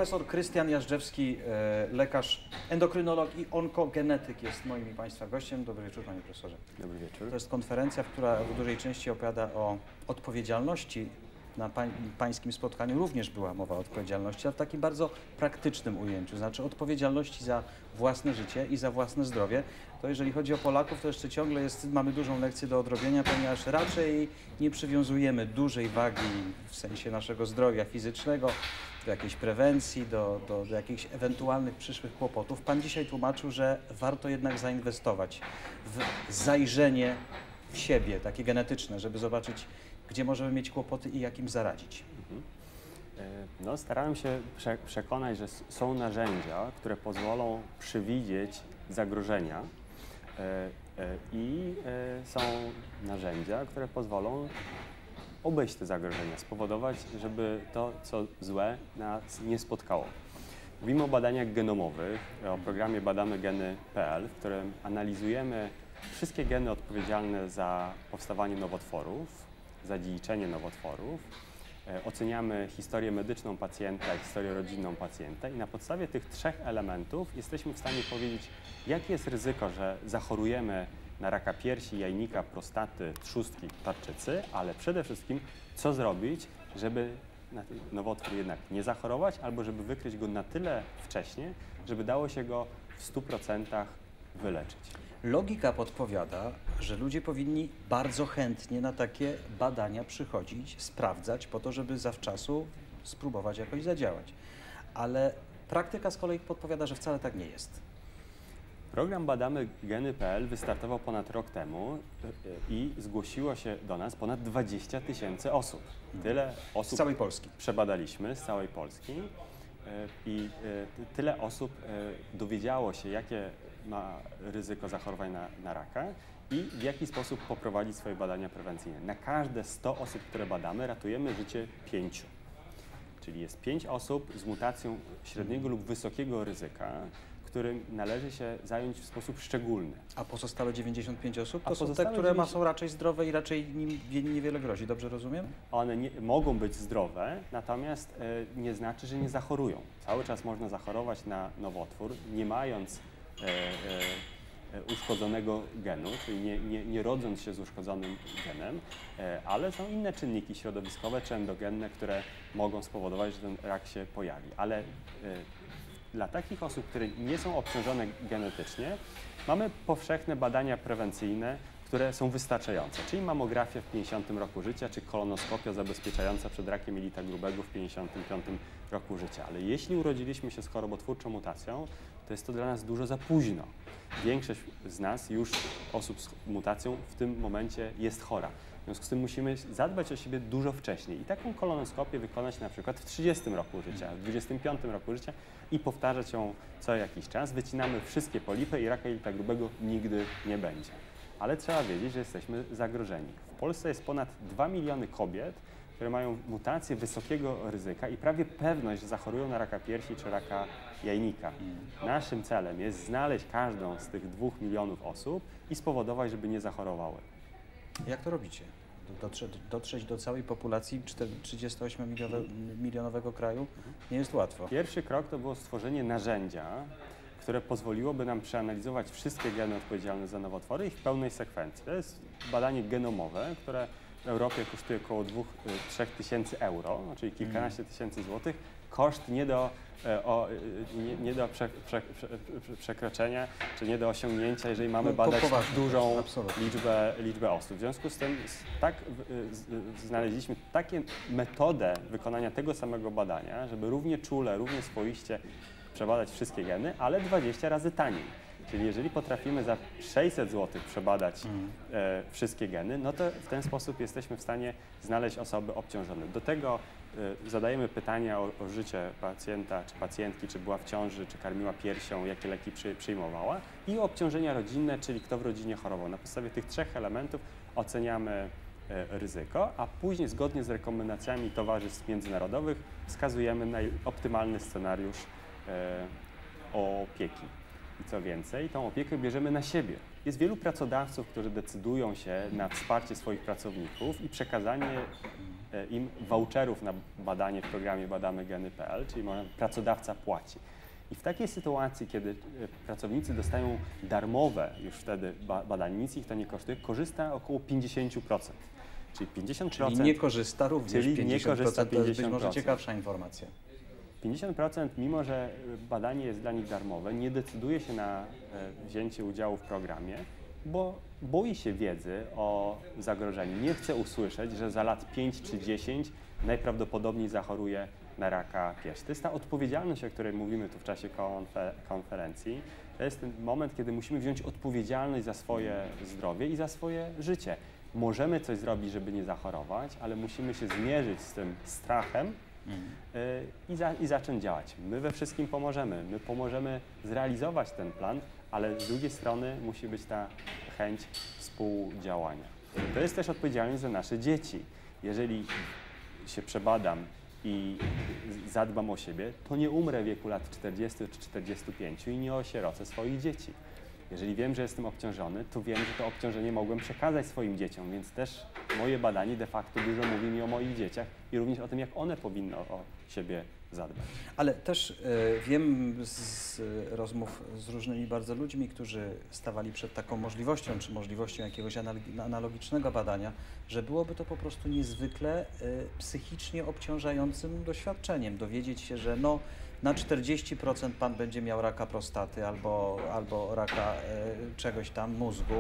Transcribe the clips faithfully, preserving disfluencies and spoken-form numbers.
profesor Krystian Jażdżewski, lekarz endokrynolog i onkogenetyk jest moim i Państwa gościem. Dobry wieczór, panie profesorze. Dobry wieczór. To jest konferencja, która w dużej części opowiada o odpowiedzialności. Na pań, pańskim spotkaniu również była mowa o odpowiedzialności, ale w takim bardzo praktycznym ujęciu, znaczy odpowiedzialności za własne życie i za własne zdrowie. To jeżeli chodzi o Polaków, to jeszcze ciągle jest, mamy dużą lekcję do odrobienia, ponieważ raczej nie przywiązujemy dużej wagi w sensie naszego zdrowia fizycznego, do jakiejś prewencji, do, do, do jakichś ewentualnych przyszłych kłopotów. Pan dzisiaj tłumaczył, że warto jednak zainwestować w zajrzenie w siebie, takie genetyczne, żeby zobaczyć, gdzie możemy mieć kłopoty i jak im zaradzić. Mhm. No, starałem się prze przekonać, że są narzędzia, które pozwolą przewidzieć zagrożenia i są narzędzia, które pozwolą obejść te zagrożenia, spowodować, żeby to, co złe, nas nie spotkało. Mówimy o badaniach genomowych, o programie badamy geny kropka p l, w którym analizujemy wszystkie geny odpowiedzialne za powstawanie nowotworów, za dziedziczenie nowotworów. E, oceniamy historię medyczną pacjenta, historię rodzinną pacjenta i na podstawie tych trzech elementów jesteśmy w stanie powiedzieć, jakie jest ryzyko, że zachorujemy na raka piersi, jajnika, prostaty, trzustki, tarczycy, ale przede wszystkim co zrobić, żeby na ten nowotwór jednak nie zachorować albo żeby wykryć go na tyle wcześnie, żeby dało się go w stu procentach wyleczyć. Logika podpowiada, że ludzie powinni bardzo chętnie na takie badania przychodzić, sprawdzać po to, żeby zawczasu spróbować jakoś zadziałać. Ale praktyka z kolei podpowiada, że wcale tak nie jest. Program Badamy Geny kropka p l wystartował ponad rok temu i zgłosiło się do nas ponad dwadzieścia tysięcy osób. Tyle osób z całej Polski przebadaliśmy, z całej Polski i tyle osób dowiedziało się, jakie ma ryzyko zachorowań na, na raka i w jaki sposób poprowadzić swoje badania prewencyjne. Na każde sto osób, które badamy, ratujemy życie pięciu. Czyli jest pięć osób z mutacją średniego lub wysokiego ryzyka, którym należy się zająć w sposób szczególny. A pozostałe dziewięćdziesiąt pięć osób to A są te, które dziewięćdziesiąt... są raczej zdrowe i raczej nim niewiele grozi, dobrze rozumiem? One nie, mogą być zdrowe, natomiast e, nie znaczy, że nie zachorują. Cały czas można zachorować na nowotwór, nie mając e, e, uszkodzonego genu, czyli nie, nie, nie rodząc się z uszkodzonym genem, e, ale są inne czynniki środowiskowe czy endogenne, które mogą spowodować, że ten rak się pojawi. Ale e, dla takich osób, które nie są obciążone genetycznie, mamy powszechne badania prewencyjne, które są wystarczające, czyli mamografia w pięćdziesiątym roku życia, czy kolonoskopia zabezpieczająca przed rakiem jelita grubego w pięćdziesiątym piątym roku życia. Ale jeśli urodziliśmy się z chorobotwórczą mutacją, to jest to dla nas dużo za późno. Większość z nas, już osób z mutacją, w tym momencie jest chora. W związku z tym musimy zadbać o siebie dużo wcześniej i taką kolonoskopię wykonać na przykład w trzydziestym roku życia, w dwudziestym piątym roku życia i powtarzać ją co jakiś czas. Wycinamy wszystkie polipy i raka jelita grubego nigdy nie będzie. Ale trzeba wiedzieć, że jesteśmy zagrożeni. W Polsce jest ponad dwa miliony kobiet, które mają mutacje wysokiego ryzyka i prawie pewność, że zachorują na raka piersi czy raka jajnika. Naszym celem jest znaleźć każdą z tych dwóch milionów osób i spowodować, żeby nie zachorowały. Jak to robicie? Dotrzeć, dotrzeć do całej populacji trzydziestoośmiomilionowego kraju nie jest łatwo. Pierwszy krok to było stworzenie narzędzia, które pozwoliłoby nam przeanalizować wszystkie geny odpowiedzialne za nowotwory i w pełnej sekwencji. To jest badanie genomowe, które w Europie kosztuje około dwóch do trzech tysięcy euro, czyli kilkanaście tysięcy złotych. Koszt nie do, o, nie, nie do prze, prze, prze, przekroczenia, czy nie do osiągnięcia, jeżeli mamy badać dużą liczbę, liczbę osób. W związku z tym tak znaleźliśmy taką metodę wykonania tego samego badania, żeby równie czule, równie swoiście przebadać wszystkie geny, ale dwadzieścia razy taniej. Czyli jeżeli potrafimy za sześćset złotych przebadać mm. e, wszystkie geny, no to w ten sposób jesteśmy w stanie znaleźć osoby obciążone. Do tego e, zadajemy pytania o, o życie pacjenta czy pacjentki, czy była w ciąży, czy karmiła piersią, jakie leki przy, przyjmowała i o obciążenia rodzinne, czyli kto w rodzinie chorował. Na podstawie tych trzech elementów oceniamy e, ryzyko, a później zgodnie z rekomendacjami towarzystw międzynarodowych wskazujemy na optymalny scenariusz e, opieki. I co więcej, tą opiekę bierzemy na siebie. Jest wielu pracodawców, którzy decydują się na wsparcie swoich pracowników i przekazanie e, im voucherów na badanie w programie badamy geny kropka p l, czyli pracodawca płaci. I w takiej sytuacji, kiedy pracownicy dostają darmowe już wtedy badanie, nic ich to nie kosztuje, korzysta około pięćdziesiąt procent. Czyli pięćdziesiąt procent. Czyli nie korzysta również czyli pięćdziesiąt procent, nie korzysta to jest być pięćdziesiąt procent. może ciekawsza informacja. pięćdziesiąt procent, mimo że badanie jest dla nich darmowe, nie decyduje się na wzięcie udziału w programie, bo boi się wiedzy o zagrożeniu. Nie chce usłyszeć, że za lat pięć czy dziesięć najprawdopodobniej zachoruje na raka piersi. To jest ta odpowiedzialność, o której mówimy tu w czasie konfer konferencji. To jest ten moment, kiedy musimy wziąć odpowiedzialność za swoje zdrowie i za swoje życie. Możemy coś zrobić, żeby nie zachorować, ale musimy się zmierzyć z tym strachem mm. y, i, za, i zacząć działać. My we wszystkim pomożemy. My pomożemy zrealizować ten plan, ale z drugiej strony musi być ta chęć współdziałania. To jest też odpowiedzialność za nasze dzieci. Jeżeli się przebadam i zadbam o siebie, to nie umrę w wieku lat czterdziestu czy czterdziestu pięciu i nie osierocę swoich dzieci. Jeżeli wiem, że jestem obciążony, to wiem, że to obciążenie mogłem przekazać swoim dzieciom, więc też moje badanie de facto dużo mówi mi o moich dzieciach i również o tym, jak one powinny o siebie zadbać. Ale też y, wiem z rozmów z różnymi bardzo ludźmi, którzy stawali przed taką możliwością, czy możliwością jakiegoś analogicznego badania, że byłoby to po prostu niezwykle y, psychicznie obciążającym doświadczeniem. Dowiedzieć się, że no, na czterdzieści procent pan będzie miał raka prostaty albo, albo raka y, czegoś tam, mózgu.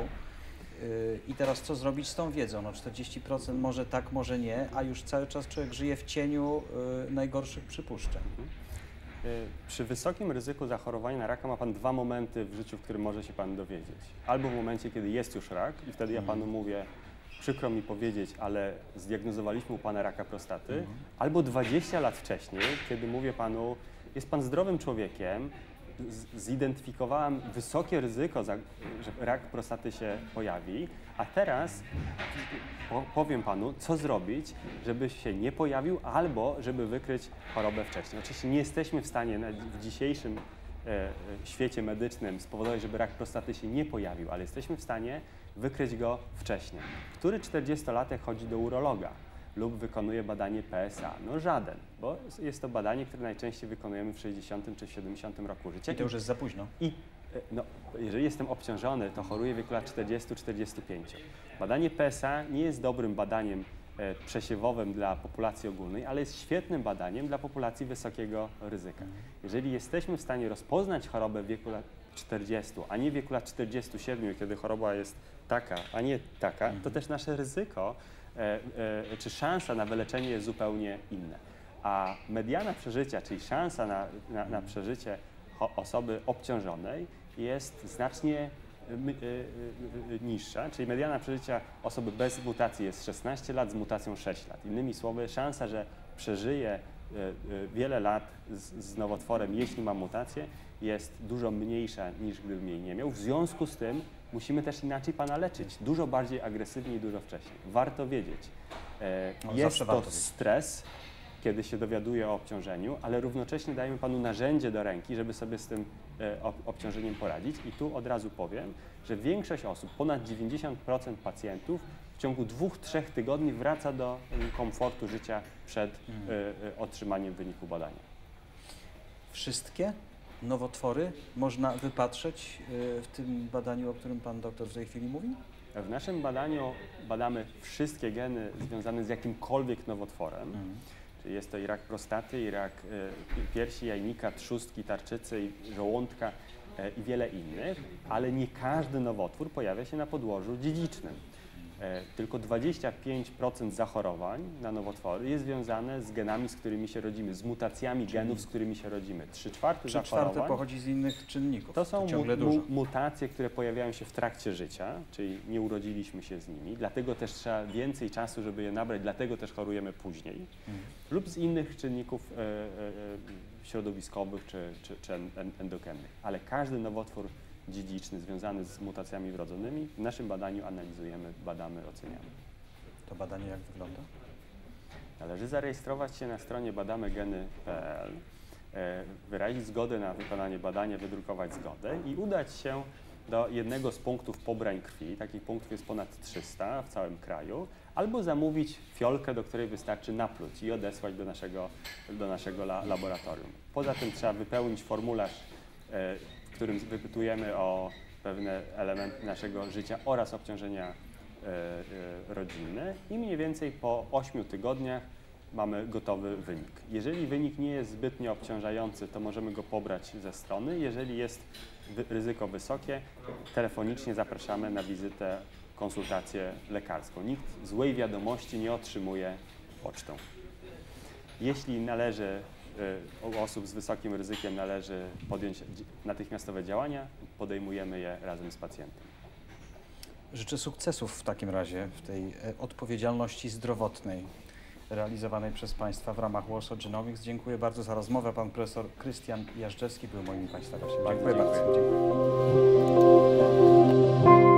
I teraz co zrobić z tą wiedzą? No czterdzieści procent może tak, może nie, a już cały czas człowiek żyje w cieniu y, najgorszych przypuszczeń. Przy wysokim ryzyku zachorowania na raka ma pan dwa momenty w życiu, w którym może się pan dowiedzieć. Albo w momencie, kiedy jest już rak i wtedy ja panu mówię, przykro mi powiedzieć, ale zdiagnozowaliśmy u pana raka prostaty, mhm. albo dwadzieścia lat wcześniej, kiedy mówię panu, jest pan zdrowym człowiekiem, zidentyfikowałem wysokie ryzyko, że rak prostaty się pojawi, a teraz powiem panu, co zrobić, żeby się nie pojawił albo żeby wykryć chorobę wcześniej. Oczywiście nie jesteśmy w stanie w dzisiejszym e, świecie medycznym spowodować, żeby rak prostaty się nie pojawił, ale jesteśmy w stanie wykryć go wcześniej. Który czterdziestolatek chodzi do urologa lub wykonuje badanie P S A? No żaden, bo jest to badanie, które najczęściej wykonujemy w sześćdziesiątym czy siedemdziesiątym roku życia. I to już jest za późno. I no, jeżeli jestem obciążony, to choruję w wieku lat czterdziestu do czterdziestu pięciu. Badanie P S A nie jest dobrym badaniem e, przesiewowym dla populacji ogólnej, ale jest świetnym badaniem dla populacji wysokiego ryzyka. Jeżeli jesteśmy w stanie rozpoznać chorobę w wieku lat czterdziestu, a nie w wieku lat czterdziestu siedmiu, kiedy choroba jest taka, a nie taka, to też nasze ryzyko e, e, czy szansa na wyleczenie jest zupełnie inne. A mediana przeżycia, czyli szansa na, na, na przeżycie osoby obciążonej jest znacznie niższa, czyli mediana przeżycia osoby bez mutacji jest szesnaście lat, z mutacją sześć lat. Innymi słowy, szansa, że przeżyje wiele lat z, z nowotworem, jeśli ma mutację, jest dużo mniejsza niż gdybym jej nie miał. W związku z tym musimy też inaczej pana leczyć, dużo bardziej agresywnie i dużo wcześniej. Warto wiedzieć, no, jest to warto stres, kiedy się dowiaduje o obciążeniu, ale równocześnie dajemy panu narzędzie do ręki, żeby sobie z tym e, obciążeniem poradzić. I tu od razu powiem, że większość osób, ponad dziewięćdziesiąt procent pacjentów w ciągu dwóch, trzech tygodni wraca do komfortu życia przed e, e, otrzymaniem wyniku badania. Wszystkie nowotwory można wypatrzeć e, w tym badaniu, o którym pan doktor w tej chwili mówi? W naszym badaniu badamy wszystkie geny związane z jakimkolwiek nowotworem. Mhm. Czyli jest to i rak prostaty, i rak y, piersi, jajnika, trzustki, tarczycy, i żołądka y, i wiele innych, ale nie każdy nowotwór pojawia się na podłożu dziedzicznym. Y, tylko dwadzieścia pięć procent zachorowań na nowotwory jest związane z genami, z którymi się rodzimy, z mutacjami Czyli genów, z którymi się rodzimy. trzy czwarte Trzy czwarte pochodzi z innych czynników. To są to mu, mu, mutacje, które pojawiają się w trakcie życia, czyli nie urodziliśmy się z nimi, dlatego też trzeba więcej czasu, żeby je nabrać, dlatego też chorujemy później. Hmm. Lub z innych czynników e, e, środowiskowych czy, czy, czy endogennych. Ale każdy nowotwór dziedziczny związany z mutacjami wrodzonymi w naszym badaniu analizujemy, badamy, oceniamy. To badanie jak wygląda? Należy zarejestrować się na stronie badamy geny kropka p l, wyrazić zgodę na wykonanie badania, wydrukować zgodę i udać się do jednego z punktów pobrań krwi, takich punktów jest ponad trzysta w całym kraju, albo zamówić fiolkę, do której wystarczy napluć i odesłać do naszego, do naszego la, laboratorium. Poza tym trzeba wypełnić formularz, e, w którym wypytujemy o pewne elementy naszego życia oraz obciążenia e, e, rodzinne i mniej więcej po ośmiu tygodniach mamy gotowy wynik. Jeżeli wynik nie jest zbytnio obciążający, to możemy go pobrać ze strony. Jeżeli jest wy ryzyko wysokie, telefonicznie zapraszamy na wizytę, konsultację lekarską. Nikt złej wiadomości nie otrzymuje pocztą. Jeśli należy, u osób z wysokim ryzykiem należy podjąć natychmiastowe działania, podejmujemy je razem z pacjentem. Życzę sukcesów w takim razie w tej odpowiedzialności zdrowotnej realizowanej przez Państwa w ramach Warsaw Genomics. Dziękuję bardzo za rozmowę. Pan profesor Krystian Jażdżewski był moim Państwa gościem. Dziękuję bardzo. Dziękuję.